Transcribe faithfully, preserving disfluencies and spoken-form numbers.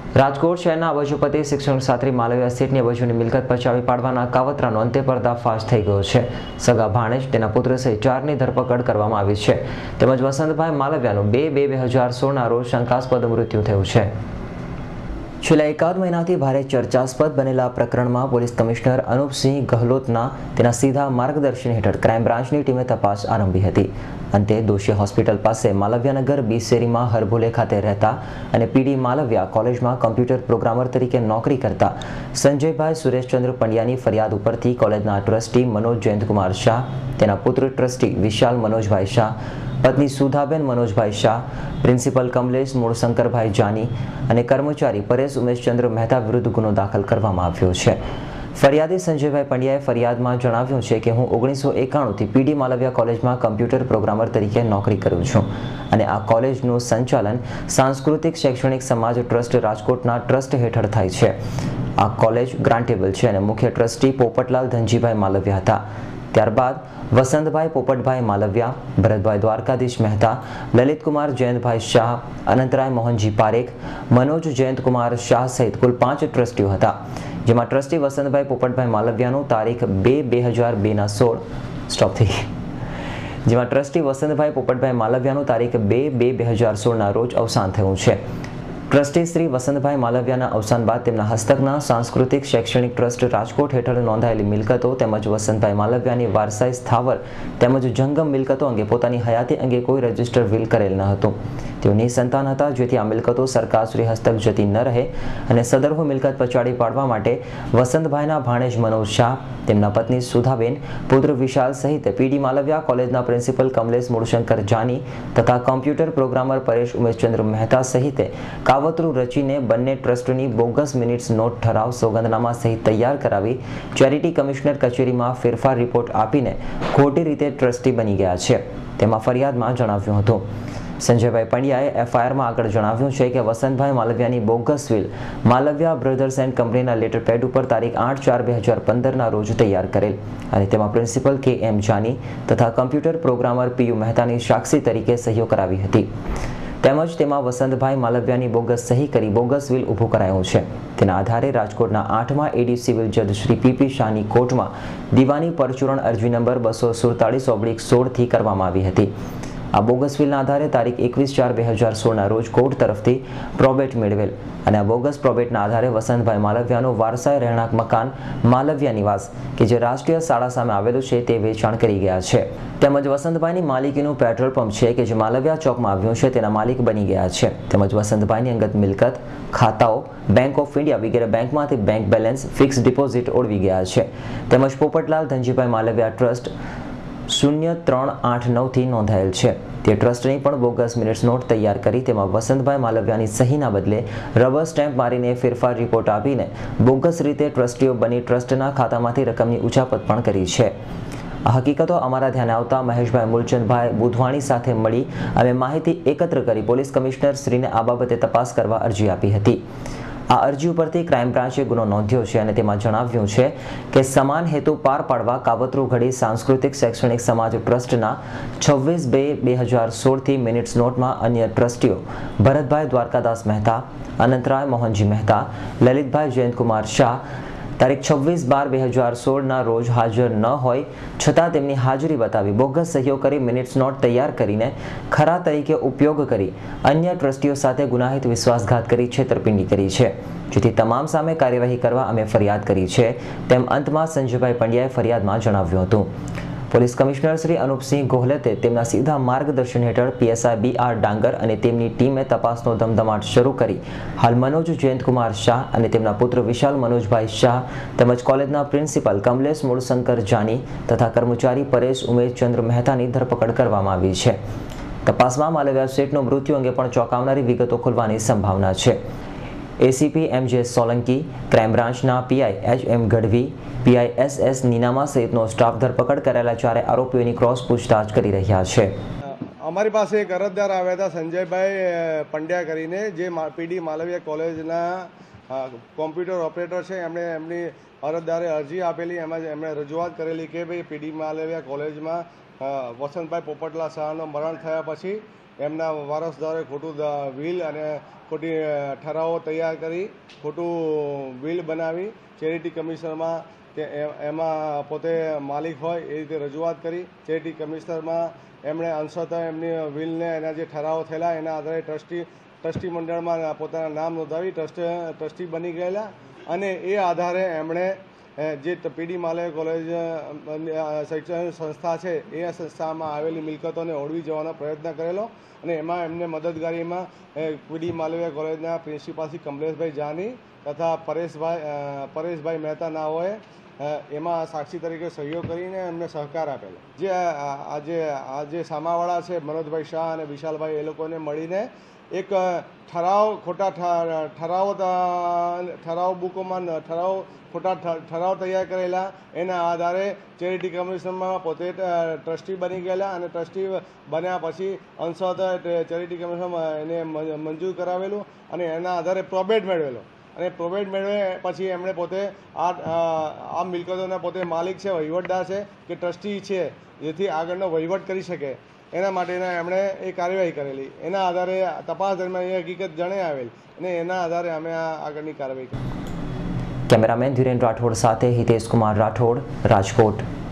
રાજકોટ શહેરના અબજોપતિ શિક્ષણ શાસ્ત્રી માલવિયા શેઠની અબજોની મિલકત પચાવી પાડવાના કાવતરાનો અંતે પર્દાફાશ થઈ ગયો છે। સગા ભાણેજ, તેના પુત્ર સહિત ચારની ધરપકડ કરવામાં આવી છે। તેમજ વસંતભાઈ માલવિયાનું બે બે બે હજાર સોળના રોજ શંકાસ્પદ મૃત્યુ થયું છે। છેલ્લા એકાદ મહિનાથી ભારે ચર્ચાસ્પદ બનેલા પ્રકરણમાં પોલીસ કમિશનર અનુપસિંહ ગહલોતના તેના સીધા માર્ગદર્શન હેઠળ ક્રાઇમ બ્રાન્ચની ટીમે તપાસ આરંભી હતી। અંતે દોશી હોસ્પિટલ પાસે માલવિયાનગર બી શેરીમાં હરભોલે ખાતે રહેતા અને પીડી માલવિયા કોલેજમાં કમ્પ્યુટર પ્રોગ્રામર તરીકે નોકરી કરતા સંજયભાઈ સુરેશચંદ્ર પંડ્યાની ફરિયાદ ઉપરથી કોલેજના ટ્રસ્ટી મનોજ જયંતકુમાર શાહ, તેના પુત્ર ટ્રસ્ટી વિશાલ મનોજભાઈ શાહ, પત્ની સુધાબેન મનોજભાઈ શાહ, પ્રિન્સિપલ કમલેશ મૂળશંકરભાઈ જાની અને કર્મચારી પરેશ ઉમેશચંદ્ર મહેતા વિરુદ્ધ ગુનો દાખલ કરવામાં આવ્યો છે। ફરિયાદી સંજયભાઈ પંડ્યાએ ફરિયાદમાં જણાવ્યું છે કે હું ઓગણીસો એકાણુંથી પીડી માલવિયા કોલેજમાં કમ્પ્યુટર પ્રોગ્રામર તરીકે નોકરી કરું છું અને આ કોલેજનું સંચાલન સાંસ્કૃતિક શૈક્ષણિક સમાજ ટ્રસ્ટ રાજકોટના ટ્રસ્ટ હેઠળ થાય છે। આ કોલેજ ગ્રાન્ટેબલ છે અને મુખ્ય ટ્રસ્ટી પોપટલાલ ધનજીભાઈ માલવિયા હતા। ત્યારબાદ વસંતભાઈ પોપટભાઈ માલવિયા, ભરતભાઈ દ્વારકાધીશ મહેતા, લલિતકુમાર જયંતભાઈ શાહ, અનંતરાય મોહનજી પારેખ, મનોજ જયંતકુમાર શાહ સહિત કુલ પાંચ ટ્રસ્ટીઓ હતા, જેમાં ટ્રસ્ટી વસંતભાઈ પોપટભાઈ માલવિયાનું તારીખ બે બે હજાર બેના સોળ સ્ટોપ થઈ જેમાં ટ્રસ્ટી વસંતભાઈ પોપટભાઈ માલવિયાનું તારીખ બે બે બે હજાર સોળના રોજ અવસાન થયું છે। ટ્રસ્ટી શ્રી વસંતભાઈ માલવિયાના અવસાન બાદ તેમના હસ્તકના સાંસ્કૃતિક શૈક્ષણિક ટ્રસ્ટ રાજકોટ હેઠળ નોંધાયેલી મિલકતો તેમજ વસંતભાઈ માલવિયાની વારસાઈ સ્થાવર તેમજ જંગમ મિલકતો અંગે પોતાની હયાતી અંગે કોઈ રજિસ્ટર વિલ કરેલ ન હતું। તેઓ નિસંતાન હતા, જેથી આ મિલકતો સરકારશ્રી હસ્તક જતી ન રહે અને સદરહુ મિલકત પચાડી પાડવા માટે વસંતભાઈના ભાણેજ મનોજ શાહ, તેમના પત્ની સુધાબેન, પુત્ર વિશાલ સહિત પીડી માલવિયા કોલેજના પ્રિન્સિપલ કમલેશ મૂળશંકર જાની તથા કોમ્પ્યુટર પ્રોગ્રામર પરેશ ઉમેશચંદ્ર મહેતા સહિતે કાવતરું રચીને બંને ટ્રસ્ટની બોગસ મિનિટ્સ નોટ ઠરાવ સોગંદનામા સહિત તૈયાર કરાવી ચેરિટી કમિશનર કચેરીમાં ફેરફાર રિપોર્ટ આપીને ખોટી રીતે ટ્રસ્ટી બની ગયા છે, તેમાં ફરિયાદમાં જણાવ્યું હતું। સંજયભાઈ પંડ્યાએ એફઆઈઆરમાં આગળ જણાવ્યું છે કે વસંતભાઈ માલવિયાની bogus will Malaviya brothers and કંપનીના લેટર પેડ ઉપર તારીખ આઠ ચાર બે હજાર પંદરના રોજ તૈયાર કરેલ અને તેમાં પ્રિન્સિપલ કે એમ જાની તથા કમ્પ્યુટર પ્રોગ્રામર પીયુ મહેતાની સાક્ષી તરીકે સહીઓ કરાવી હતી, તેમજ તેમાં વસંતભાઈ માલવિયાની બોગસ સહી કરી બોગસ વિલ ઊભું કરાયું છે। તેના આધારે રાજકોટના આઠમા એડી સિવિલ જજ શ્રી પીપી શાહની કોર્ટમાં દીવાની પરચુરણ અરજી નંબર બસો સુડતાલીસ ઓબ્લિક સોળથી કરવામાં આવી હતી। આ બોગસ વિલના આધારે તારીખ એકવીસ ચાર બે હજાર સોળના રોજ કોર્ટ તરફથી પ્રોબેટ મેળવેલ અને આ બોગસ પ્રોબેટના આધારે વસંતભાઈ માલવિયાનું વારસાઈ રહેણાંક મકાન માલવિયા નિવાસ કે જે રાષ્ટ્રીય શાળા સામે આવેલું છે તે વેચાણ કરી ગયા છે, તેમજ વસંતભાઈની માલિકીનું પેટ્રોલ પંપ છે કે જે માલવિયા ચોકમાં આવ્યું છે તેના માલિક બની ગયા છે, તેમજ વસંતભાઈની અંગત મિલકત, ખાતાઓ, બેંક ઓફ ઇન્ડિયા વગેરે બેંકમાંથી બેંક બેલેન્સ, ફિક્સ ડિપોઝિટ ઓળવી ગયા છે, તેમજ પોપટલાલ ધનજીભાઈ માલવિયા ટ્રસ્ટ શૂન્ય ત્રણ આઠ નવથી નોંધાયેલ છે। તે ટ્રસ્ટની પણ બોગસ મિનિટ્સ નોટ તૈયાર કરી તેમાં વસંતભાઈ માલવિયાની સહીના બદલે રબર સ્ટેમ્પ મારીને ફેરફાર રિપોર્ટ આપીને બોગસ રીતે ટ્રસ્ટીઓ બની ટ્રસ્ટના ખાતામાંથી રકમની ઉચાપત પણ કરી છે। આ હકીકતો અમારા ધ્યાને આવતા મહેશભાઈ મૂલચંદભાઈ બુધવાણી સાથે મળી અમે માહિતી એકત્ર કરી પોલીસ કમિશનર શ્રીને આ બાબતે તપાસ કરવા અરજી આપી હતી। આ અરજી ઉપરથી ક્રાઇમ બ્રાન્ચે ગુનો નોંધ્યો છે અને તેમાં જણાવ્યું છે કે સમાન હેતુ પાર પાડવા કાવતરું ઘડી સાંસ્કૃતિક શૈક્ષણિક સમાજ ટ્રસ્ટના છવ્વીસ બે બે હજાર સોળથી મિનિટ્સ નોટમાં અન્ય ટ્રસ્ટીઓ ભરતભાઈ દ્વારકાદાસ મહેતા, અનંતરાય મોહનજી મહેતા, લલિતભાઈ જયંતકુમાર શાહ તારીખ છવ્વીસ બાર બે હજાર સોળના રોજ હાજર ન હોય છતાં તેમની હાજરી બતાવી બોગસ સહીઓ કરી મિનિટ્સ નોટ તૈયાર કરીને ખરા તરીકે ઉપયોગ કરી અન્ય ટ્રસ્ટીઓ સાથે ગુનાહિત વિશ્વાસઘાત કરી છેતરપિંડી કરી છે, જેથી તમામ સામે કાર્યવાહી કરવા અમે ફરિયાદ કરી છે, તેમ અંતમાં સંજયભાઈ પંડ્યાએ ફરિયાદમાં જણાવ્યું હતું। પોલીસ કમિશનર શ્રી અનુપસિંહ ગોહલતે તેમના સીધા માર્ગદર્શન હેઠળ પીએસઆઈ બી આર ડાંગર અને તેમની ટીમે તપાસનો ધમધમાટ શરૂ કરી હાલ મનોજ જયંતકુમાર શાહ અને તેમના પુત્ર વિશાલ મનોજભાઈ શાહ તેમજ કોલેજના પ્રિન્સિપલ કમલેશ મૂળશંકર જાની તથા કર્મચારી પરેશ ઉમેશચંદ્ર મહેતાની ધરપકડ કરવામાં આવી છે। તપાસમાં માલવિયા શેઠનું મૃત્યુ અંગે પણ ચોંકાવનારી વિગતો ખુલવાની સંભાવના છે। ACP M J Solanki, crime બ્રાન્ચના PI H M Gadhvi, PI S S Ninama સહિતનો સ્ટાફ ધરપકડ કરેલા ચારે આરોપીઓની ક્રોસ પૂછતાછ કરી રહ્યા છે। અમારી પાસે એક અરજદાર આવ્યા હતા સંજયભાઈ પંડ્યા કરીને, જે પીડી માલવિયા કોલેજના કોમ્પ્યુટર ઓપરેટર છે। એમણે એમની અરજદારે અરજી આપેલી, એમાં એમણે રજૂઆત કરેલી કે ભાઈ પીડી માલવિયા કોલેજમાં વસંતભાઈ પોપટલાલ શાહનું મરણ થયા પછી એમના વારસદારોએ ખોટું વિલ અને ખોટી ઠરાવો તૈયાર કરી ખોટું વિલ બનાવી ચેરિટી કમિશનરમાં કે એમાં પોતે માલિક હોય એ રીતે રજૂઆત કરી. ચેરિટી કમિશનરમાં એમણે અંશતઃ એમની વિલને એના જે ઠરાવો થયેલા એના આધારે ટ્રસ્ટી ટ્રસ્ટી મંડળમાં પોતાના નામ નોંધાવી ટ્રસ્ટ ટ્રસ્ટી બની ગયેલા અને એ આધારે એમણે જે પીડી માલવ્ય કોલેજ શૈક્ષણિક સંસ્થા છે એ સંસ્થામાં આવેલી મિલકતોને ઓળવી જવાનો પ્રયત્ન કરેલો અને એમાં એમને મદદગારીમાં પીડી માલવ્ય કોલેજના પ્રિન્સિપાલ શ્રી કમલેશભાઈ જાની તથા પરેશભાઈ પરેશભાઈ મહેતા નાઓએ એમાં સાક્ષી તરીકે સહયોગ કરીને એમને સહકાર આપેલો. જે આજે આ જે સામાવાળા છે મનોજભાઈ શાહ અને વિશાલભાઈ એ લોકોને મળીને એક ઠરાવ ખોટા ઠરાવો ઠરાવ બુકોમાં ઠરાવ ખોટા ઠરાવ તૈયાર કરેલા એના આધારે ચેરિટી કમિશનમાં પોતે ટ્રસ્ટી બની ગયેલા અને ટ્રસ્ટી બન્યા પછી અંશતઃ ચેરિટી કમિશનમાં એને મંજૂર કરાવેલું અને એના આધારે પ્રોબેટ મેળવેલો અને પ્રોબેટ મેળવે પછી એમણે પોતે આ આ મિલકતોના પોતે માલિક છે, વહીવટદાર છે કે ટ્રસ્ટી છે, જેથી આગળનો વહીવટ કરી શકે એના માટેના એમણે એ કાર્યવાહી કરેલી. એના આધારે તપાસ દરમિયાન એ હકીકત જણાઈ આવેલ અને એના આધારે અમે આ આગળની કાર્યવાહી કરી. કેમેરામેન ધીરેન રાઠોડ સાથે હિતેશ કુમાર રાઠોડ, રાજકોટ.